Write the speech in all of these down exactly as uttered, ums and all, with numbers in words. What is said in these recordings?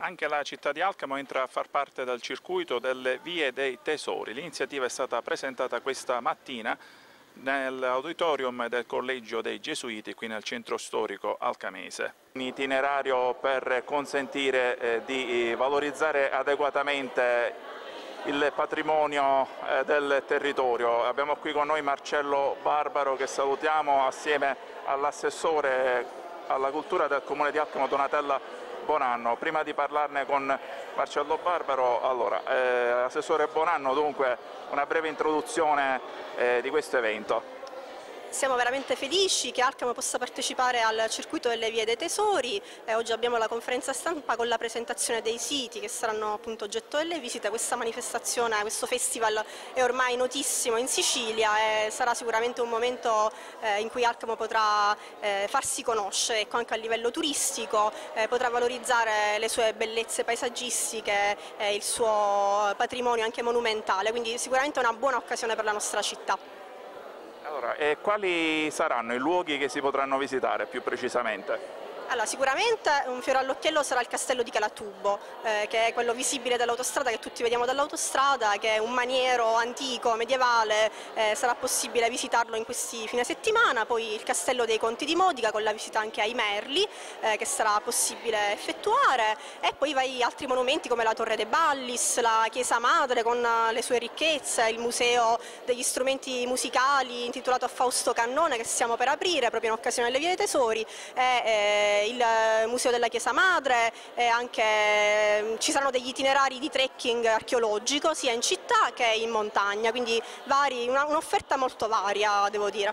Anche la città di Alcamo entra a far parte del circuito delle Vie dei Tesori. L'iniziativa è stata presentata questa mattina nell'auditorium del Collegio dei Gesuiti, qui nel centro storico alcamese. Un itinerario per consentire eh, di valorizzare adeguatamente il patrimonio eh, del territorio. Abbiamo qui con noi Marcello Barbaro, che salutiamo, assieme all'assessore alla cultura del Comune di Alcamo Donatella Bonanno. Prima di parlarne con Marcello Barbaro, allora, eh, assessore Bonanno, dunque una breve introduzione eh, di questo evento. Siamo veramente felici che Alcamo possa partecipare al circuito delle Vie dei Tesori. Eh, oggi abbiamo la conferenza stampa con la presentazione dei siti che saranno appunto oggetto delle visite. Questa manifestazione, questo festival è ormai notissimo in Sicilia e sarà sicuramente un momento eh, in cui Alcamo potrà eh, farsi conoscere, ecco, anche a livello turistico, eh, potrà valorizzare le sue bellezze paesaggistiche, eh, il suo patrimonio anche monumentale, quindi sicuramente una buona occasione per la nostra città. Allora, e quali saranno i luoghi che si potranno visitare più precisamente? Allora, sicuramente un fiore all'occhiello sarà il castello di Calattubo, eh, che è quello visibile dall'autostrada, che tutti vediamo dall'autostrada, che è un maniero antico, medievale, eh, sarà possibile visitarlo in questi fine settimana. Poi il castello dei Conti di Modica con la visita anche ai merli, eh, che sarà possibile effettuare, e poi vari altri monumenti come la Torre de Ballis, la Chiesa Madre con le sue ricchezze, il museo degli strumenti musicali intitolato a Fausto Cannone che stiamo per aprire proprio in occasione delle Vie dei Tesori, e, eh, il museo della Chiesa Madre, e anche ci saranno degli itinerari di trekking archeologico sia in città che in montagna, quindi un'offerta molto varia, devo dire.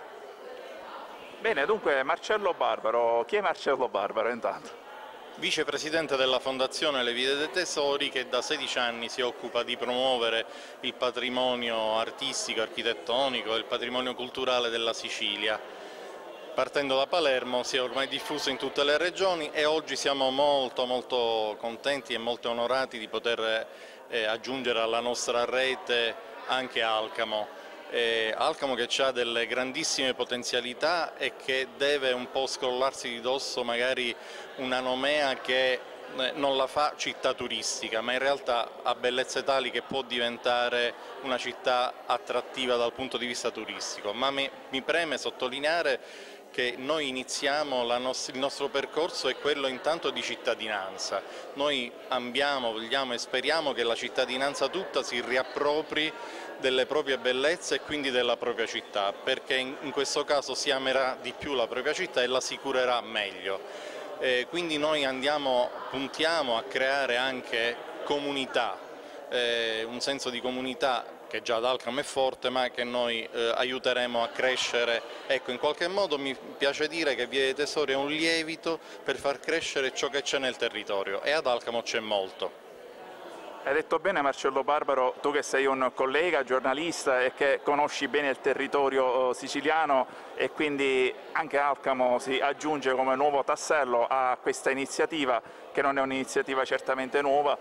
Bene, dunque Marcello Barbaro, chi è Marcello Barbaro intanto? Vicepresidente della Fondazione Le Vie dei Tesori, che da sedici anni si occupa di promuovere il patrimonio artistico, architettonico e il patrimonio culturale della Sicilia. Partendo da Palermo si è ormai diffuso in tutte le regioni e oggi siamo molto molto contenti e molto onorati di poter eh, aggiungere alla nostra rete anche Alcamo. Eh, Alcamo che ha delle grandissime potenzialità e che deve un po' scrollarsi di dosso magari una nomea che non la fa città turistica, ma in realtà ha bellezze tali che può diventare una città attrattiva dal punto di vista turistico. Ma mi, mi preme sottolineare che noi iniziamo, la nost- il nostro percorso è quello intanto di cittadinanza. Noi ambiamo, vogliamo e speriamo che la cittadinanza tutta si riappropri delle proprie bellezze e quindi della propria città, perché in, in questo caso si amerà di più la propria città e la si curerà meglio. Eh, quindi noi andiamo, puntiamo a creare anche comunità, eh, un senso di comunità che già ad Alcamo è forte, ma che noi eh, aiuteremo a crescere. Ecco, in qualche modo mi piace dire che Vie dei Tesori è un lievito per far crescere ciò che c'è nel territorio, e ad Alcamo c'è molto. Hai detto bene Marcello Barbaro, tu che sei un collega, giornalista e che conosci bene il territorio siciliano, e quindi anche Alcamo si aggiunge come nuovo tassello a questa iniziativa, che non è un'iniziativa certamente nuova.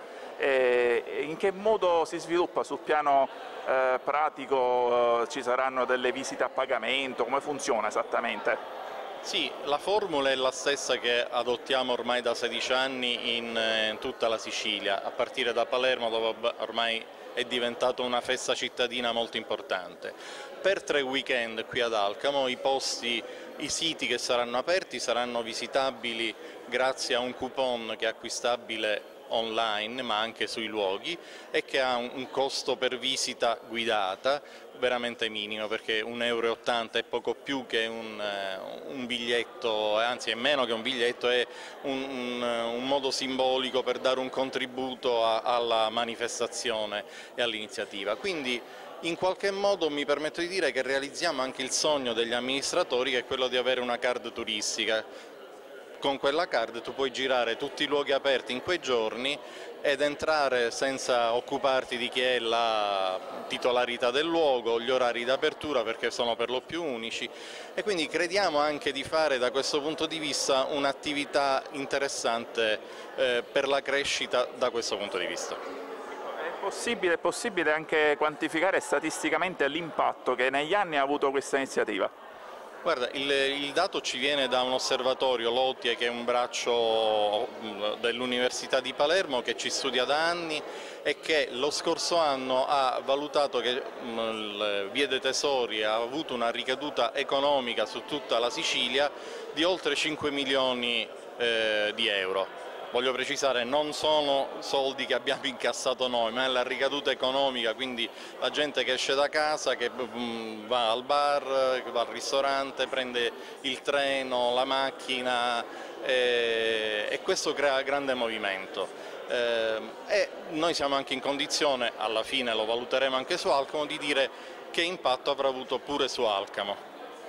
E in che modo si sviluppa sul piano eh, pratico? Eh, ci saranno delle visite a pagamento? Come funziona esattamente? Sì, la formula è la stessa che adottiamo ormai da sedici anni in eh, tutta la Sicilia, a partire da Palermo, dove ormai è diventata una festa cittadina molto importante. Per tre weekend qui ad Alcamo i posti, i siti che saranno aperti saranno visitabili grazie a un coupon che è acquistabile online ma anche sui luoghi e che ha un costo per visita guidata veramente minimo, perché un euro e ottanta è poco più che un, un biglietto, anzi è meno che un biglietto, è un, un, un modo simbolico per dare un contributo a, alla manifestazione e all'iniziativa. Quindi in qualche modo mi permetto di dire che realizziamo anche il sogno degli amministratori, che è quello di avere una card turistica. Con quella card tu puoi girare tutti i luoghi aperti in quei giorni ed entrare senza occuparti di chi è la titolarità del luogo, gli orari d'apertura perché sono per lo più unici, e quindi crediamo anche di fare da questo punto di vista un'attività interessante eh, per la crescita da questo punto di vista. È possibile, è possibile anche quantificare statisticamente l'impatto che negli anni ha avuto questa iniziativa? Guarda, il, il dato ci viene da un osservatorio, l'OTIE, che è un braccio dell'Università di Palermo che ci studia da anni e che lo scorso anno ha valutato che il Via dei Tesori ha avuto una ricaduta economica su tutta la Sicilia di oltre cinque milioni eh, di euro. Voglio precisare, non sono soldi che abbiamo incassato noi, ma è la ricaduta economica, quindi la gente che esce da casa, che va al bar, che va al ristorante, prende il treno, la macchina eh, e questo crea grande movimento. Eh, e noi siamo anche in condizione, alla fine lo valuteremo anche su Alcamo, di dire che impatto avrà avuto pure su Alcamo.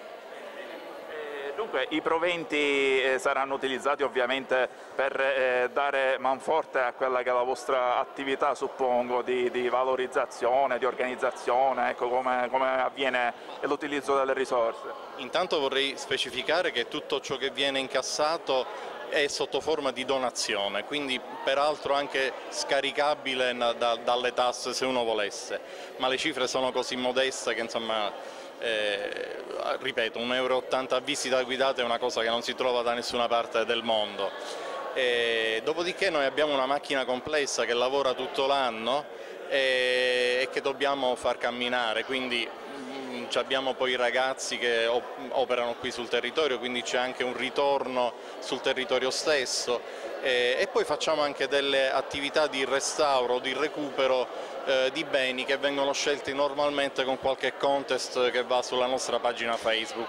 Dunque i proventi eh, saranno utilizzati ovviamente per eh, dare manforte a quella che è la vostra attività, suppongo, di, di valorizzazione, di organizzazione, ecco, come, come avviene l'utilizzo delle risorse. Intanto vorrei specificare che tutto ciò che viene incassato è sotto forma di donazione, quindi peraltro anche scaricabile da, dalle tasse se uno volesse, ma le cifre sono così modeste che insomma... Eh, ripeto, un euro e ottanta a visita guidata è una cosa che non si trova da nessuna parte del mondo. Eh, dopodiché noi abbiamo una macchina complessa che lavora tutto l'anno e, e che dobbiamo far camminare, quindi mh, abbiamo poi i ragazzi che op operano qui sul territorio, quindi c'è anche un ritorno sul territorio stesso eh, e poi facciamo anche delle attività di restauro, di recupero Eh, di beni che vengono scelti normalmente con qualche contest che va sulla nostra pagina Facebook.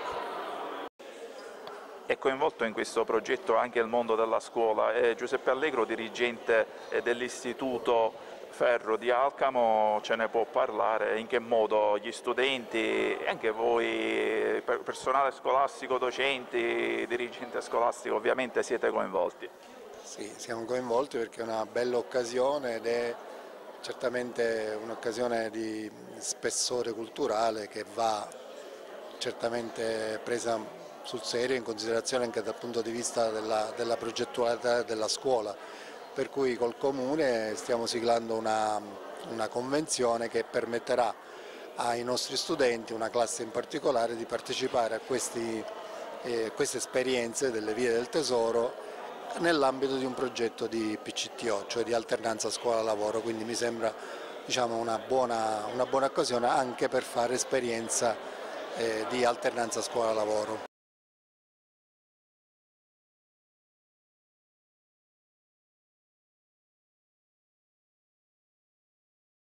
È coinvolto in questo progetto anche il mondo della scuola. È Giuseppe Allegro, dirigente dell'Istituto Ferro di Alcamo, ce ne può parlare? In che modo gli studenti e anche voi, personale scolastico, docenti, dirigente scolastico, ovviamente siete coinvolti? Sì, siamo coinvolti perché è una bella occasione ed è certamente un'occasione di spessore culturale che va certamente presa sul serio, in considerazione anche dal punto di vista della, della progettualità della scuola, per cui col Comune stiamo siglando una, una convenzione che permetterà ai nostri studenti, una classe in particolare, di partecipare a questi, eh, queste esperienze delle Vie del Tesoro nell'ambito di un progetto di P C T O, cioè di alternanza scuola-lavoro, quindi mi sembra, diciamo, una buona, una buona occasione anche per fare esperienza eh, di alternanza scuola-lavoro.